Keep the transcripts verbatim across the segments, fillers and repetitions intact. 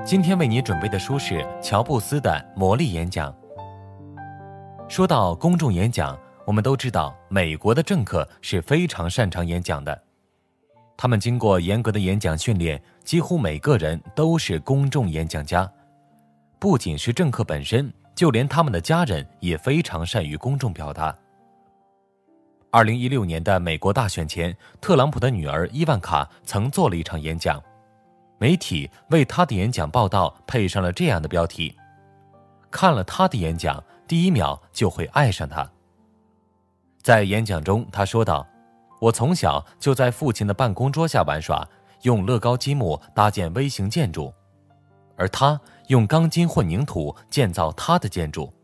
今天为你准备的书是乔布斯的《魔力演讲》。说到公众演讲，我们都知道美国的政客是非常擅长演讲的。他们经过严格的演讲训练，几乎每个人都是公众演讲家。不仅是政客本身，就连他们的家人也非常善于公众表达。二零一六年的美国大选前，特朗普的女儿伊万卡曾做了一场演讲，媒体为她的演讲报道配上了这样的标题：看了她的演讲，第一秒就会爱上她。在演讲中，她说道：我从小就在父亲的办公桌下玩耍，用乐高积木搭建微型建筑，而他用钢筋混凝土建造他的建筑。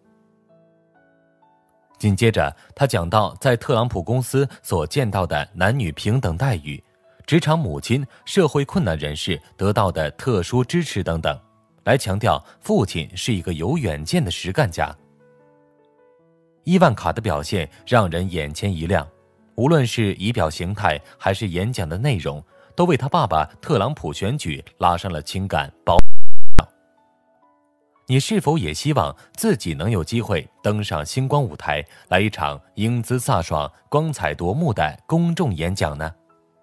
紧接着，他讲到在特朗普公司所见到的男女平等待遇、职场母亲、社会困难人士得到的特殊支持等等，来强调父亲是一个有远见的实干家。伊万卡的表现让人眼前一亮，无论是仪表形态还是演讲的内容，都为他爸爸特朗普选举拉上了情感保险。你是否也希望自己能有机会登上星光舞台，来一场英姿飒爽、光彩夺目的公众演讲呢？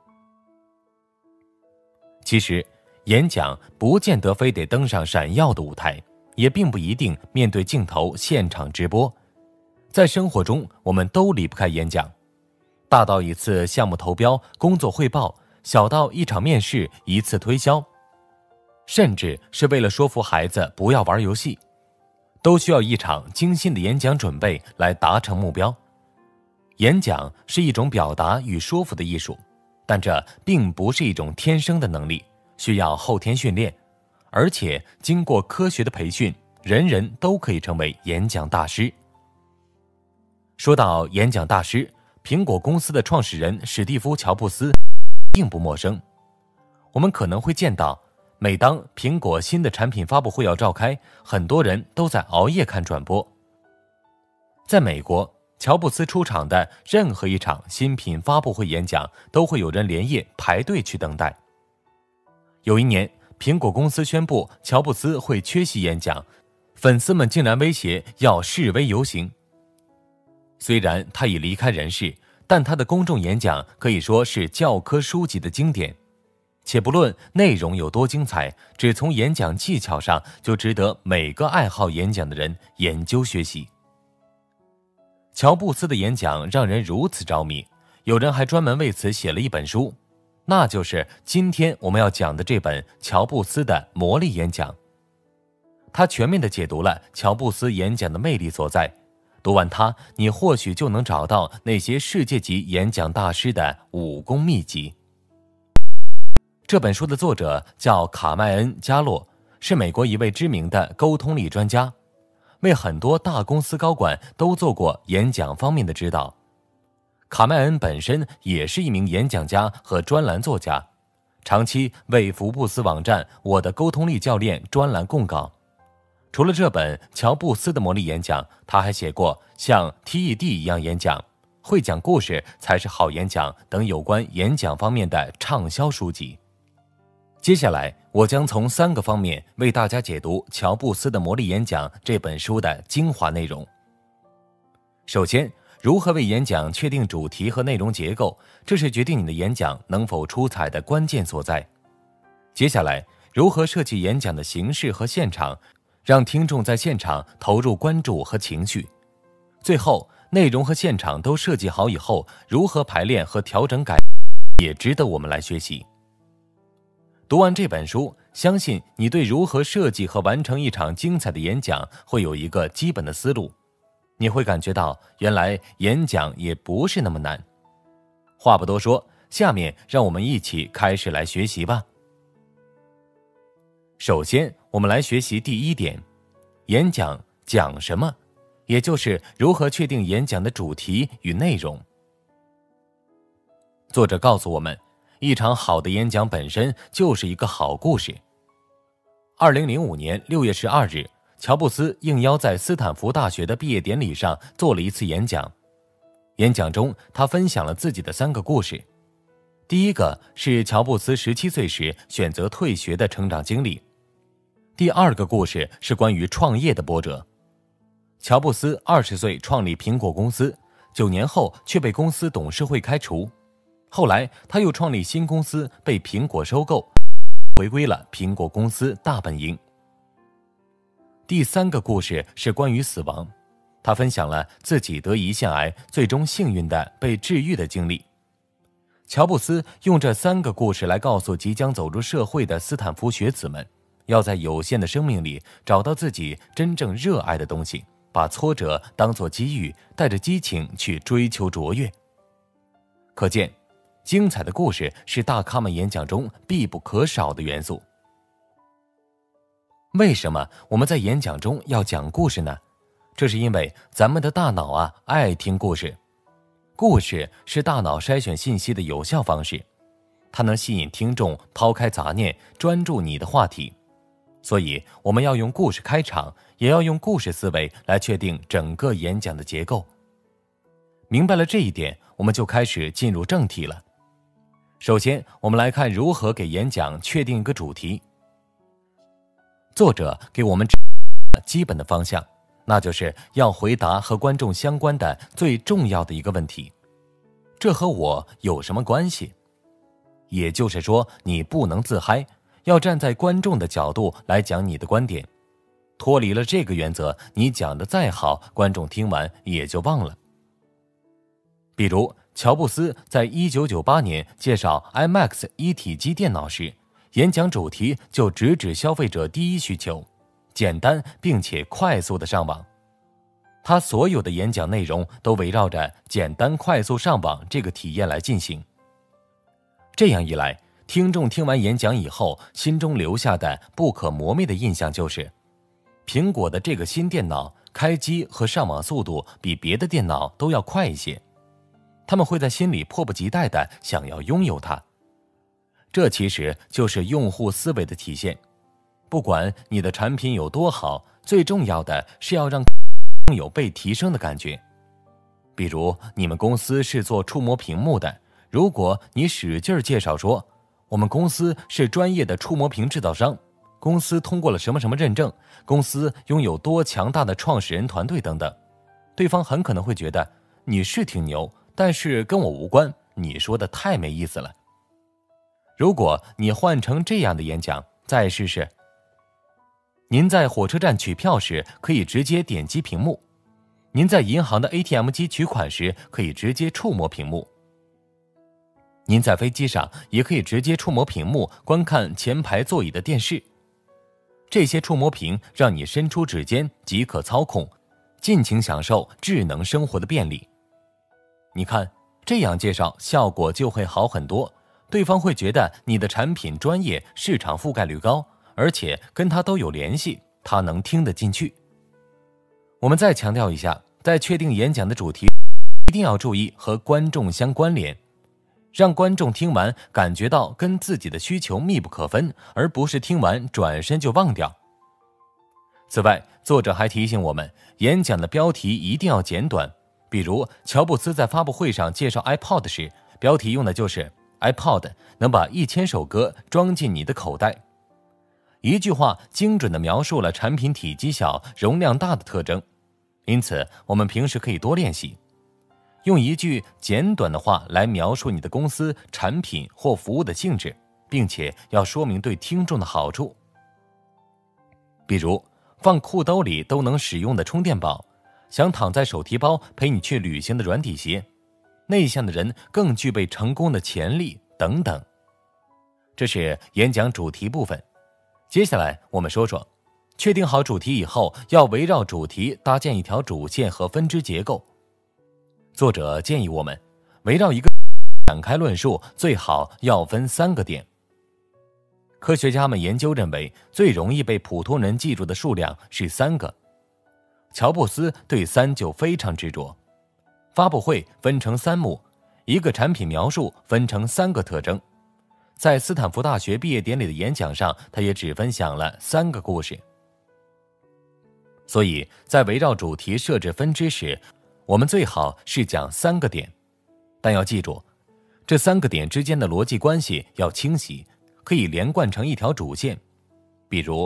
其实，演讲不见得非得登上闪耀的舞台，也并不一定面对镜头现场直播。在生活中，我们都离不开演讲，大到一次项目投标、工作汇报，小到一场面试、一次推销，甚至是为了说服孩子不要玩游戏，都需要一场精心的演讲准备来达成目标。演讲是一种表达与说服的艺术，但这并不是一种天生的能力，需要后天训练，而且经过科学的培训，人人都可以成为演讲大师。说到演讲大师，苹果公司的创始人史蒂夫·乔布斯并不陌生。我们可能会见到，每当苹果新的产品发布会要召开，很多人都在熬夜看转播。在美国，乔布斯出场的任何一场新品发布会演讲，都会有人连夜排队去等待。有一年，苹果公司宣布乔布斯会缺席演讲，粉丝们竟然威胁要示威游行。虽然他已离开人世，但他的公众演讲可以说是教科书级的经典。且不论内容有多精彩，只从演讲技巧上就值得每个爱好演讲的人研究学习。乔布斯的演讲让人如此着迷，有人还专门为此写了一本书，那就是今天我们要讲的这本乔布斯的魔力演讲。他全面地解读了乔布斯演讲的魅力所在，读完它，你或许就能找到那些世界级演讲大师的武功秘籍。这本书的作者叫卡麦恩·加洛，是美国一位知名的沟通力专家，为很多大公司高管都做过演讲方面的指导。卡麦恩本身也是一名演讲家和专栏作家，长期为福布斯网站《我的沟通力教练》专栏供稿。除了这本乔布斯的魔力演讲，他还写过像 T E D 一样演讲、会讲故事才是好演讲等有关演讲方面的畅销书籍。接下来，我将从三个方面为大家解读乔布斯的魔力演讲这本书的精华内容。首先，如何为演讲确定主题和内容结构，这是决定你的演讲能否出彩的关键所在。接下来，如何设计演讲的形式和现场，让听众在现场投入关注和情绪。最后，内容和现场都设计好以后，如何排练和调整改也值得我们来学习。读完这本书，相信你对如何设计和完成一场精彩的演讲会有一个基本的思路。你会感觉到，原来演讲也不是那么难。话不多说，下面让我们一起开始来学习吧。首先，我们来学习第一点，演讲讲什么，也就是如何确定演讲的主题与内容。作者告诉我们，一场好的演讲本身就是一个好故事。二零零五年六月十二日，乔布斯应邀在斯坦福大学的毕业典礼上做了一次演讲。演讲中，他分享了自己的三个故事。第一个是乔布斯十七岁时选择退学的成长经历。 第二个故事是关于创业的波折。乔布斯二十岁创立苹果公司，九年后却被公司董事会开除。后来他又创立新公司，被苹果收购，回归了苹果公司大本营。第三个故事是关于死亡，他分享了自己得胰腺癌，最终幸运地被治愈的经历。乔布斯用这三个故事来告诉即将走入社会的斯坦福学子们，要在有限的生命里找到自己真正热爱的东西，把挫折当作机遇，带着激情去追求卓越。可见，精彩的故事是大咖们演讲中必不可少的元素。为什么我们在演讲中要讲故事呢？这是因为咱们的大脑啊爱听故事。故事是大脑筛选信息的有效方式，它能吸引听众抛开杂念，专注你的话题。所以我们要用故事开场，也要用故事思维来确定整个演讲的结构。明白了这一点，我们就开始进入正题了。首先，我们来看如何给演讲确定一个主题。作者给我们指了基本的方向，那就是要回答和观众相关的最重要的一个问题：这和我有什么关系？也就是说，你不能自嗨，要站在观众的角度来讲你的观点。脱离了这个原则，你讲得再好，观众听完也就忘了。比如乔布斯在一九九八年介绍 I MAX 一体机电脑时，演讲主题就直指消费者第一需求：简单并且快速的上网。他所有的演讲内容都围绕着简单快速上网这个体验来进行。这样一来，听众听完演讲以后，心中留下的不可磨灭的印象就是，苹果的这个新电脑开机和上网速度比别的电脑都要快一些。他们会在心里迫不及待地想要拥有它。这其实就是用户思维的体现。不管你的产品有多好，最重要的是要让更有被提升的感觉。比如你们公司是做触摸屏幕的，如果你使劲介绍说我们公司是专业的触摸屏制造商，公司通过了什么什么认证，公司拥有多强大的创始人团队等等，对方很可能会觉得你是挺牛，但是跟我无关，你说的太没意思了。如果你换成这样的演讲，再试试。您在火车站取票时可以直接点击屏幕，您在银行的 A T M 机取款时可以直接触摸屏幕，您在飞机上也可以直接触摸屏幕观看前排座椅的电视。这些触摸屏让你伸出指尖即可操控，尽情享受智能生活的便利。你看，这样介绍效果就会好很多，对方会觉得你的产品专业，市场覆盖率高，而且跟他都有联系，他能听得进去。我们再强调一下，在确定演讲的主题，一定要注意和观众相关联，让观众听完感觉到跟自己的需求密不可分，而不是听完转身就忘掉。此外，作者还提醒我们，演讲的标题一定要简短。比如乔布斯在发布会上介绍 iPod 时，标题用的就是 iPod 能把一千首歌装进你的口袋。一句话精准地描述了产品体积小、容量大的特征。因此我们平时可以多练习，用一句简短的话来描述你的公司、产品或服务的性质，并且要说明对听众的好处。比如放裤兜里都能使用的充电宝，想躺在手提包陪你去旅行的软底鞋，内向的人更具备成功的潜力等等。这是演讲主题部分。接下来我们说说，确定好主题以后，要围绕主题搭建一条主线和分支结构。作者建议我们围绕一个展开论述，最好要分三个点。科学家们研究认为，最容易被普通人记住的数量是三个。乔布斯对三就非常执着。发布会分成三幕，一个产品描述分成三个特征。在斯坦福大学毕业典礼的演讲上，他也只分享了三个故事。所以在围绕主题设置分支时，我们最好是讲三个点，但要记住，这三个点之间的逻辑关系要清晰，可以连贯成一条主线。比如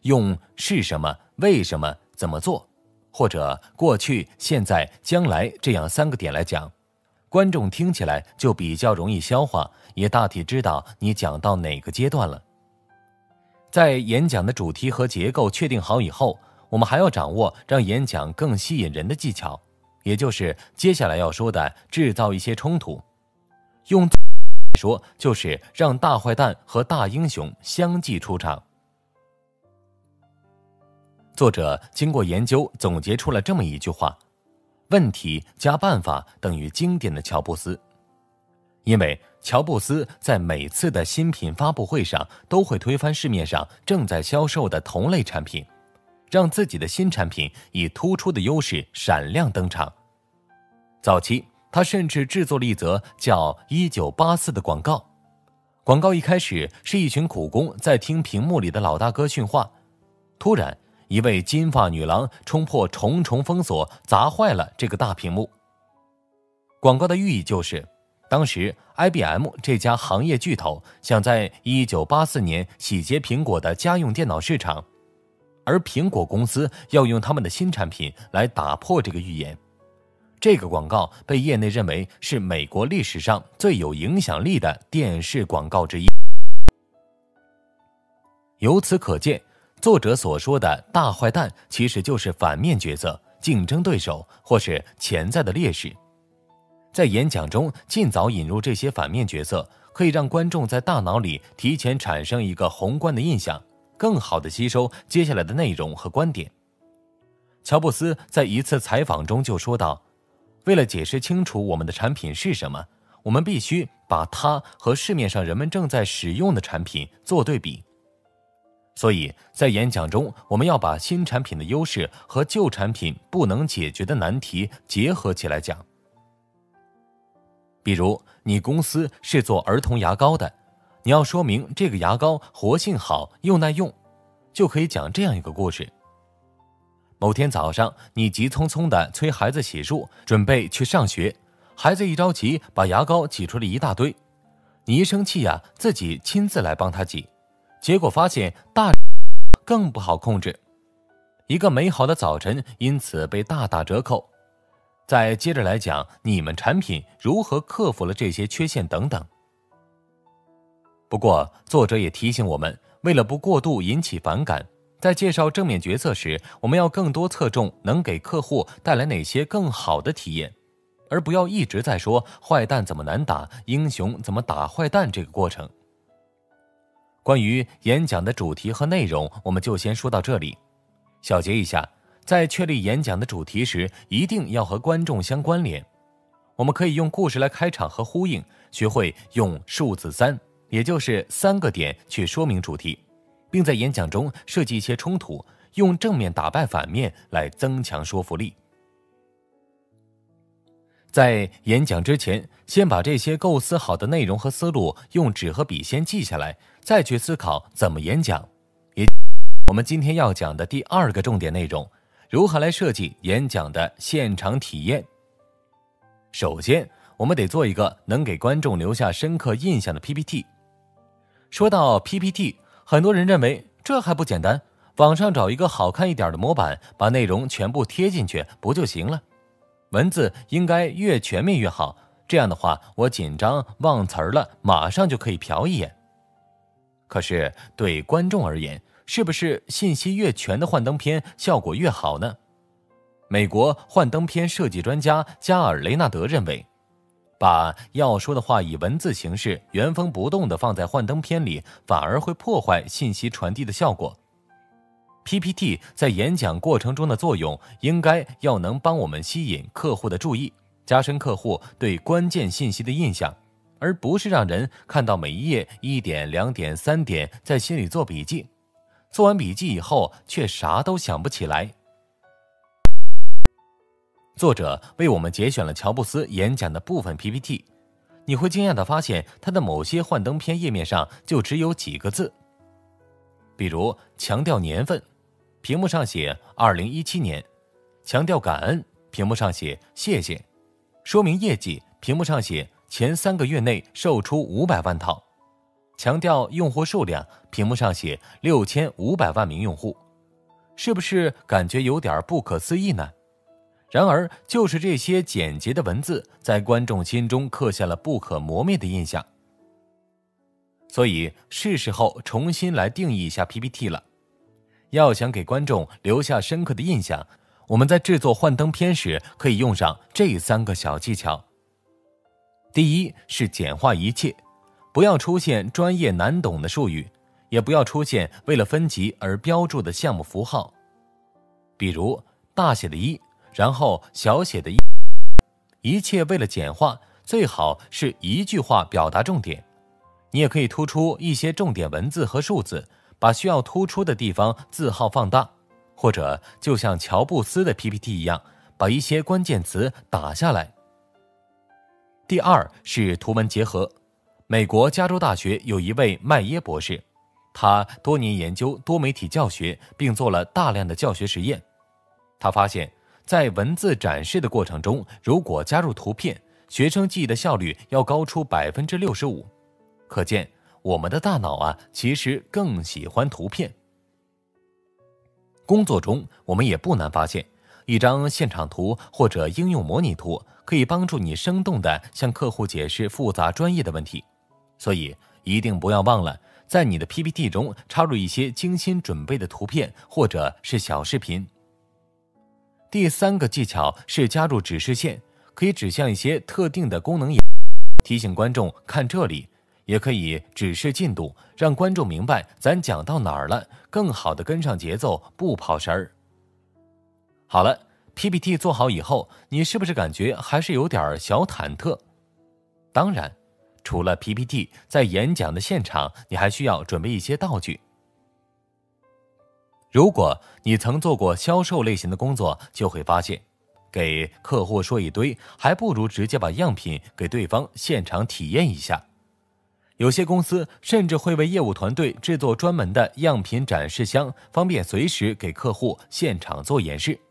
用是什么、为什么、怎么做，或者过去、现在、将来这样三个点来讲，观众听起来就比较容易消化，也大体知道你讲到哪个阶段了。在演讲的主题和结构确定好以后，我们还要掌握让演讲更吸引人的技巧，也就是接下来要说的制造一些冲突。用说就是让大坏蛋和大英雄相继出场。作者经过研究总结出了这么一句话：问题加办法等于经典的乔布斯。因为乔布斯在每次的新品发布会上都会推翻市面上正在销售的同类产品，让自己的新产品以突出的优势闪亮登场。早期他甚至制作了一则叫一九八四的广告。广告一开始是一群苦工在听屏幕里的老大哥训话，突然一位金发女郎冲破重重封锁，砸坏了这个大屏幕。广告的寓意就是，当时 I B M 这家行业巨头想在一九八四年洗劫苹果的家用电脑市场，而苹果公司要用他们的新产品来打破这个预言。这个广告被业内认为是美国历史上最有影响力的电视广告之一。由此可见，作者所说的大坏蛋其实就是反面角色、竞争对手或是潜在的劣势。在演讲中尽早引入这些反面角色，可以让观众在大脑里提前产生一个宏观的印象，更好地吸收接下来的内容和观点。乔布斯在一次采访中就说道，为了解释清楚我们的产品是什么，我们必须把它和市面上人们正在使用的产品做对比。所以在演讲中，我们要把新产品的优势和旧产品不能解决的难题结合起来讲。比如你公司是做儿童牙膏的，你要说明这个牙膏活性好又耐用，就可以讲这样一个故事。某天早上，你急匆匆地催孩子洗漱，准备去上学，孩子一着急把牙膏挤出了一大堆，你一生气呀、啊，自己亲自来帮他挤，结果发现大更不好控制，一个美好的早晨因此被大打折扣。再接着来讲你们产品如何克服了这些缺陷等等。不过作者也提醒我们，为了不过度引起反感，在介绍正面角色时，我们要更多侧重能给客户带来哪些更好的体验，而不要一直在说坏蛋怎么难打，英雄怎么打坏蛋这个过程。关于演讲的主题和内容，我们就先说到这里。小结一下，在确立演讲的主题时，一定要和观众相关联。我们可以用故事来开场和呼应，学会用数字三，也就是三个点去说明主题，并在演讲中设计一些冲突，用正面打败反面来增强说服力。在演讲之前，先把这些构思好的内容和思路用纸和笔先记下来，再去思考怎么演讲。也我们今天要讲的第二个重点内容，如何来设计演讲的现场体验。首先，我们得做一个能给观众留下深刻印象的 P P T。 说到 P P T， 很多人认为这还不简单，网上找一个好看一点的模板，把内容全部贴进去不就行了？文字应该越全面越好，这样的话我紧张忘词儿了，马上就可以瞟一眼。可是对观众而言，是不是信息越全的幻灯片效果越好呢？美国幻灯片设计专家加尔雷纳德认为，把要说的话以文字形式原封不动地放在幻灯片里，反而会破坏信息传递的效果。P P T 在演讲过程中的作用，应该要能帮我们吸引客户的注意，加深客户对关键信息的印象，而不是让人看到每一页一点、两点、三点，在心里做笔记，做完笔记以后却啥都想不起来。作者为我们节选了乔布斯演讲的部分 P P T， 你会惊讶地发现，他的某些幻灯片页面上就只有几个字，比如强调年份，屏幕上写二零一七年，强调感恩，屏幕上写谢谢，说明业绩，屏幕上写前三个月内售出五百万套， 强调用户数量，屏幕上写六千五百万名用户，是不是感觉有点不可思议呢？然而，就是这些简洁的文字，在观众心中刻下了不可磨灭的印象。所以，是时候重新来定义一下 P P T 了。要想给观众留下深刻的印象，我们在制作幻灯片时可以用上这三个小技巧。第一是简化一切，不要出现专业难懂的术语，也不要出现为了分级而标注的项目符号，比如大写的一，然后小写的一，一切为了简化，最好是一句话表达重点。你也可以突出一些重点文字和数字，把需要突出的地方字号放大，或者就像乔布斯的 P P T 一样，把一些关键词打下来。第二是图文结合。美国加州大学有一位麦耶博士，他多年研究多媒体教学，并做了大量的教学实验。他发现，在文字展示的过程中，如果加入图片，学生记忆的效率要高出 百分之六十五。 可见我们的大脑啊，其实更喜欢图片。工作中我们也不难发现，一张现场图或者应用模拟图可以帮助你生动地向客户解释复杂专业的问题。所以一定不要忘了在你的 P P T 中插入一些精心准备的图片或者是小视频。第三个技巧是加入指示线，可以指向一些特定的功能，提醒观众看这里，也可以指示进度，让观众明白咱讲到哪儿了，更好地跟上节奏，不跑神儿。好了， P P T 做好以后，你是不是感觉还是有点小忐忑？当然，除了 P P T， 在演讲的现场，你还需要准备一些道具。如果你曾做过销售类型的工作，就会发现，给客户说一堆，还不如直接把样品给对方现场体验一下。有些公司甚至会为业务团队制作专门的样品展示箱，方便随时给客户现场做演示。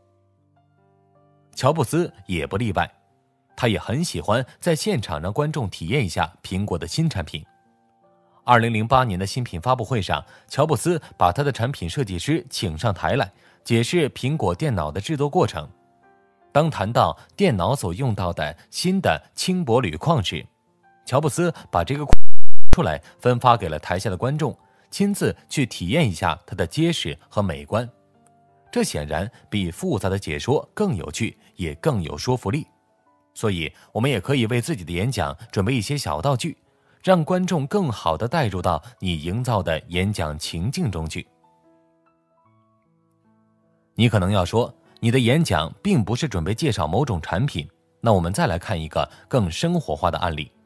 乔布斯也不例外，他也很喜欢在现场让观众体验一下苹果的新产品。二零零八年的新品发布会上，乔布斯把他的产品设计师请上台来，解释苹果电脑的制作过程。当谈到电脑所用到的新的轻薄铝矿时，乔布斯把这个矿出来分发给了台下的观众，亲自去体验一下它的结实和美观。这显然比复杂的解说更有趣，也更有说服力。所以我们也可以为自己的演讲准备一些小道具，让观众更好地带入到你营造的演讲情境中去。你可能要说，你的演讲并不是准备介绍某种产品，那我们再来看一个更生活化的案例。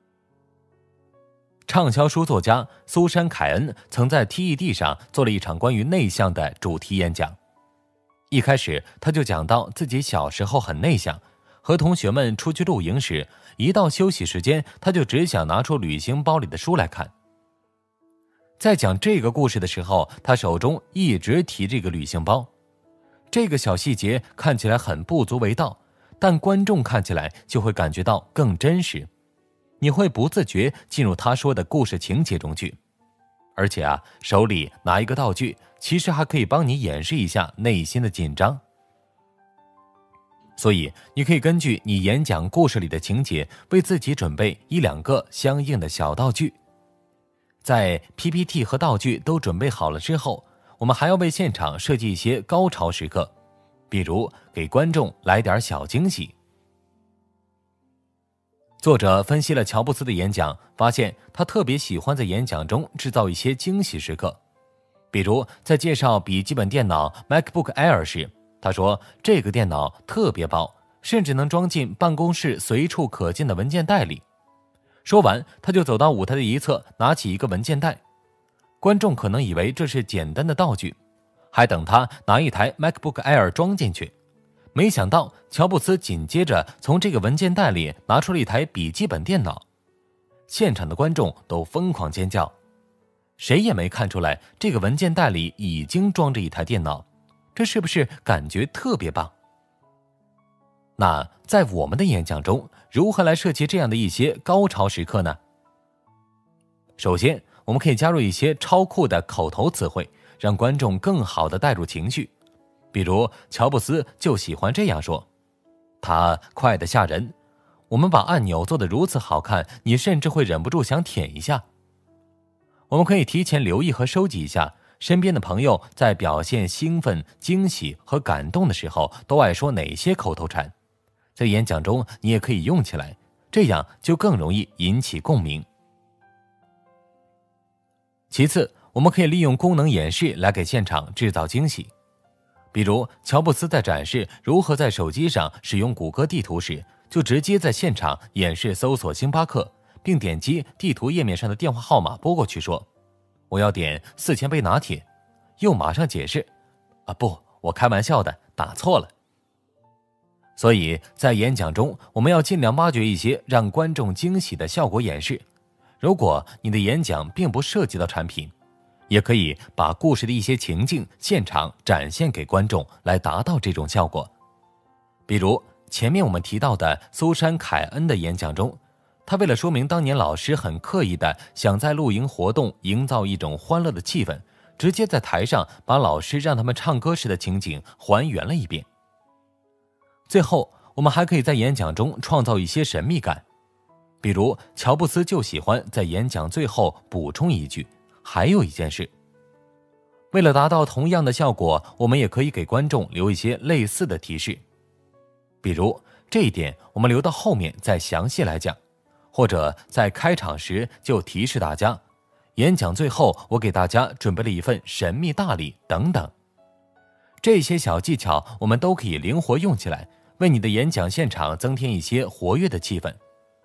畅销书作家苏珊·凯恩曾在 T E D 上做了一场关于内向的主题演讲。一开始他就讲到自己小时候很内向，和同学们出去露营时，一到休息时间，他就只想拿出旅行包里的书来看。在讲这个故事的时候，他手中一直提这个旅行包。这个小细节看起来很不足为道，但观众看起来就会感觉到更真实。你会不自觉进入他说的故事情节中去。而且啊，手里拿一个道具，其实还可以帮你掩饰一下内心的紧张。所以你可以根据你演讲故事里的情节，为自己准备一两个相应的小道具。在 P P T 和道具都准备好了之后，我们还要为现场设计一些高潮时刻，比如给观众来点小惊喜。作者分析了乔布斯的演讲，发现他特别喜欢在演讲中制造一些惊喜时刻。比如在介绍笔记本电脑 MacBook Air 时，他说这个电脑特别薄，甚至能装进办公室随处可见的文件袋里。说完，他就走到舞台的一侧，拿起一个文件袋。观众可能以为这是简单的道具，还等他拿一台 MacBook Air 装进去。没想到乔布斯紧接着从这个文件袋里拿出了一台笔记本电脑，现场的观众都疯狂尖叫。谁也没看出来这个文件袋里已经装着一台电脑，这是不是感觉特别棒？那在我们的演讲中，如何来设计这样的一些高潮时刻呢？ 首先，我们可以加入一些超酷的口头词汇，让观众更好地带入情绪。比如乔布斯就喜欢这样说，他快得吓人，我们把按钮做得如此好看，你甚至会忍不住想舔一下。我们可以提前留意和收集一下身边的朋友在表现兴奋、惊喜和感动的时候都爱说哪些口头禅，在演讲中你也可以用起来，这样就更容易引起共鸣。其次，我们可以利用功能演示来给现场制造惊喜。比如乔布斯在展示如何在手机上使用谷歌地图时，就直接在现场演示搜索星巴克，并点击地图页面上的电话号码拨过去说，我要点四千杯拿铁，又马上解释，啊不，我开玩笑的，打错了。所以在演讲中，我们要尽量挖掘一些让观众惊喜的效果演示。如果你的演讲并不涉及到产品，也可以把故事的一些情境现场展现给观众，来达到这种效果。比如前面我们提到的苏珊·凯恩的演讲中，他为了说明当年老师很刻意的想在露营活动营造一种欢乐的气氛，直接在台上把老师让他们唱歌时的情景还原了一遍。最后，我们还可以在演讲中创造一些神秘感，比如乔布斯就喜欢在演讲最后补充一句，还有一件事。为了达到同样的效果，我们也可以给观众留一些类似的提示，比如这一点我们留到后面再详细来讲，或者在开场时就提示大家，演讲最后我给大家准备了一份神秘大礼等等。这些小技巧我们都可以灵活用起来，为你的演讲现场增添一些活跃的气氛。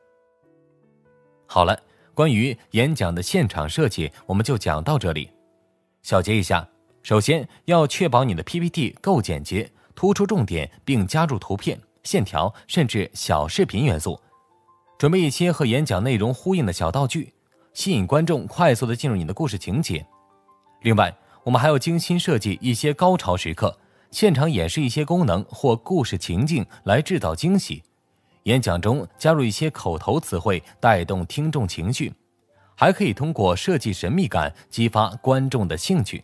好了，关于演讲的现场设计我们就讲到这里。小结一下，首先要确保你的 P P T 够简洁，突出重点，并加入图片、线条甚至小视频元素，准备一些和演讲内容呼应的小道具，吸引观众快速地进入你的故事情节。另外，我们还要精心设计一些高潮时刻，现场演示一些功能或故事情境来制造惊喜。演讲中加入一些口头词汇，带动听众情绪，还可以通过设计神秘感激发观众的兴趣。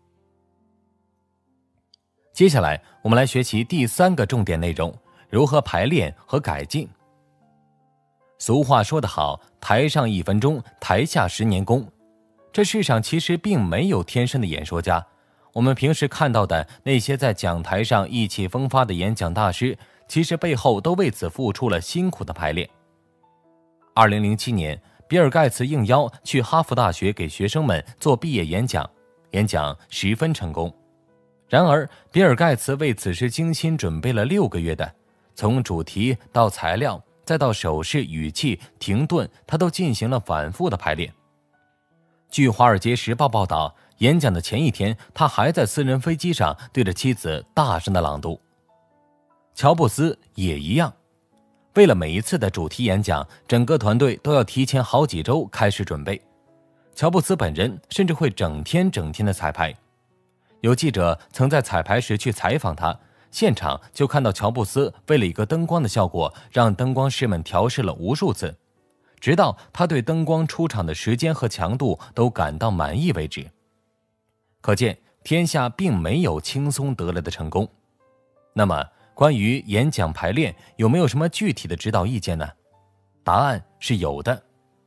接下来我们来学习第三个重点内容，如何排练和改进。俗话说得好，台上一分钟，台下十年功。这世上其实并没有天生的演说家，我们平时看到的那些在讲台上意气风发的演讲大师，其实背后都为此付出了辛苦的排练。二零零七年，比尔盖茨应邀去哈佛大学给学生们做毕业演讲，演讲十分成功。然而，比尔盖茨为此事精心准备了六个月的，从主题到材料，再到手势、语气、停顿，他都进行了反复的排练。据《华尔街时报》报道，演讲的前一天，他还在私人飞机上对着妻子大声的朗读。乔布斯也一样，为了每一次的主题演讲，整个团队都要提前好几周开始准备。乔布斯本人甚至会整天整天的彩排。有记者曾在彩排时去采访他，现场就看到乔布斯为了一个灯光的效果，让灯光师们调试了无数次，直到他对灯光出场的时间和强度都感到满意为止。可见天下并没有轻松得来的成功。那么关于演讲排练有没有什么具体的指导意见呢？答案是有的。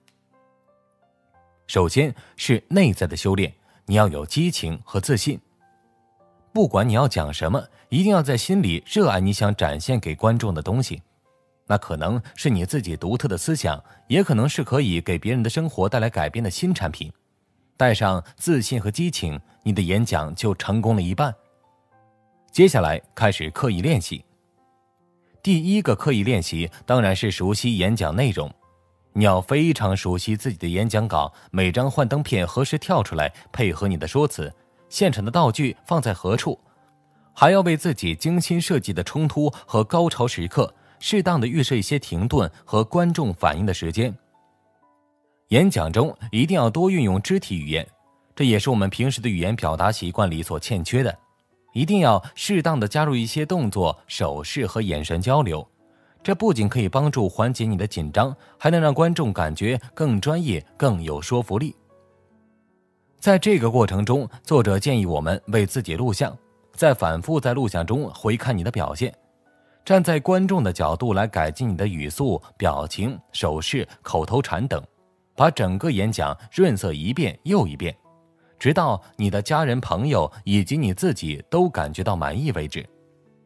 首先是内在的修炼，你要有激情和自信。不管你要讲什么，一定要在心里热爱你想展现给观众的东西。那可能是你自己独特的思想，也可能是可以给别人的生活带来改变的新产品。带上自信和激情，你的演讲就成功了一半。接下来开始刻意练习。第一个刻意练习当然是熟悉演讲内容。你要非常熟悉自己的演讲稿，每张幻灯片何时跳出来，配合你的说辞，现场的道具放在何处，还要为自己精心设计的冲突和高潮时刻适当的预设一些停顿和观众反应的时间。演讲中一定要多运用肢体语言，这也是我们平时的语言表达习惯里所欠缺的。一定要适当的加入一些动作、手势和眼神交流， 这不仅可以帮助缓解你的紧张，还能让观众感觉更专业、更有说服力。在这个过程中，作者建议我们为自己录像，再反复在录像中回看你的表现，站在观众的角度来改进你的语速、表情、手势、口头禅等，把整个演讲润色一遍又一遍，直到你的家人、朋友以及你自己都感觉到满意为止。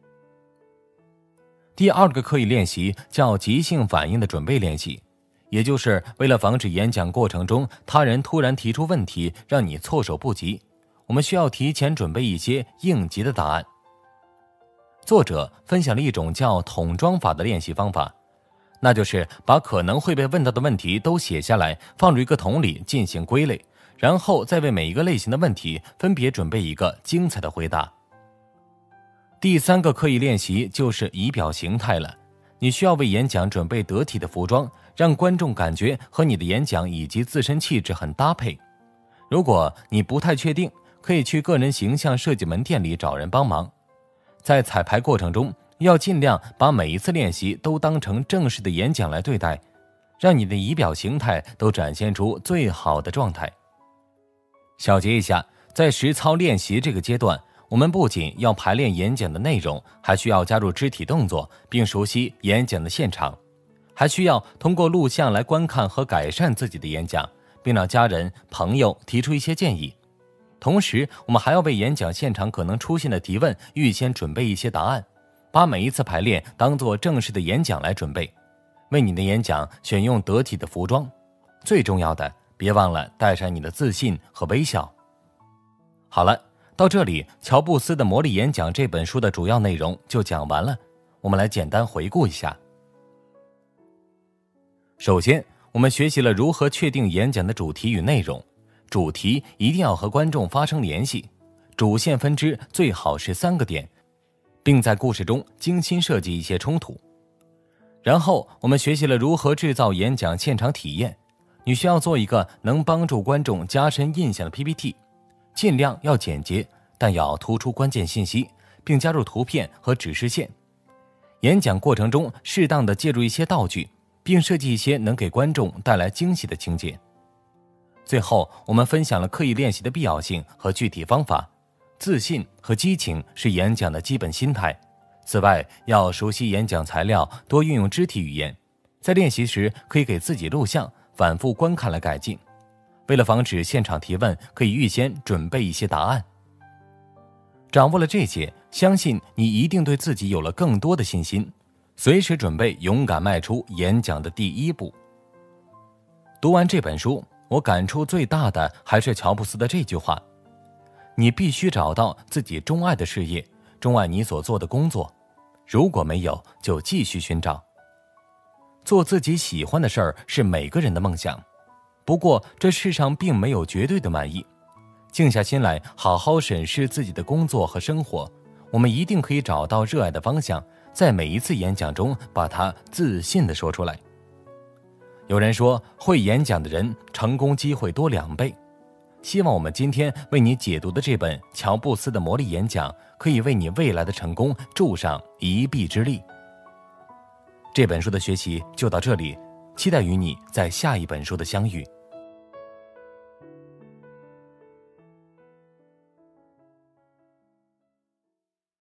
第二个刻意练习叫即兴反应的准备练习，也就是为了防止演讲过程中他人突然提出问题让你措手不及，我们需要提前准备一些应急的答案。作者分享了一种叫桶装法的练习方法，那就是把可能会被问到的问题都写下来，放入一个桶里进行归类，然后再为每一个类型的问题分别准备一个精彩的回答。第三个刻意练习就是仪表形态了，你需要为演讲准备得体的服装，让观众感觉和你的演讲以及自身气质很搭配。如果你不太确定，可以去个人形象设计门店里找人帮忙。在彩排过程中，要尽量把每一次练习都当成正式的演讲来对待，让你的仪表形态都展现出最好的状态。小结一下，在实操练习这个阶段，我们不仅要排练演讲的内容，还需要加入肢体动作，并熟悉演讲的现场，还需要通过录像来观看和改善自己的演讲，并让家人、朋友提出一些建议。同时，我们还要为演讲现场可能出现的提问预先准备一些答案，把每一次排练当作正式的演讲来准备，为你的演讲选用得体的服装。最重要的，别忘了带上你的自信和微笑。好了，到这里，乔布斯的魔力演讲这本书的主要内容就讲完了，我们来简单回顾一下。首先，我们学习了如何确定演讲的主题与内容，主题一定要和观众发生联系，主线分支最好是三个点，并在故事中精心设计一些冲突。然后，我们学习了如何制造演讲现场体验，你需要做一个能帮助观众加深印象的 P P T， 尽量要简洁，但要突出关键信息，并加入图片和指示线。演讲过程中适当的借助一些道具，并设计一些能给观众带来惊喜的情节。最后，我们分享了刻意练习的必要性和具体方法。自信和激情是演讲的基本心态。此外，要熟悉演讲材料，多运用肢体语言。在练习时，可以给自己录像，反复观看来改进。为了防止现场提问，可以预先准备一些答案。掌握了这些，相信你一定对自己有了更多的信心，随时准备勇敢迈出演讲的第一步。读完这本书，我感触最大的还是乔布斯的这句话：你必须找到自己钟爱的事业，钟爱你所做的工作，如果没有，就继续寻找。做自己喜欢的事儿是每个人的梦想，不过这世上并没有绝对的满意。静下心来，好好审视自己的工作和生活，我们一定可以找到热爱的方向，在每一次演讲中把它自信地说出来。有人说，会演讲的人成功机会多两倍。希望我们今天为你解读的这本乔布斯的魔力演讲，可以为你未来的成功助上一臂之力。这本书的学习就到这里，期待与你在下一本书的相遇。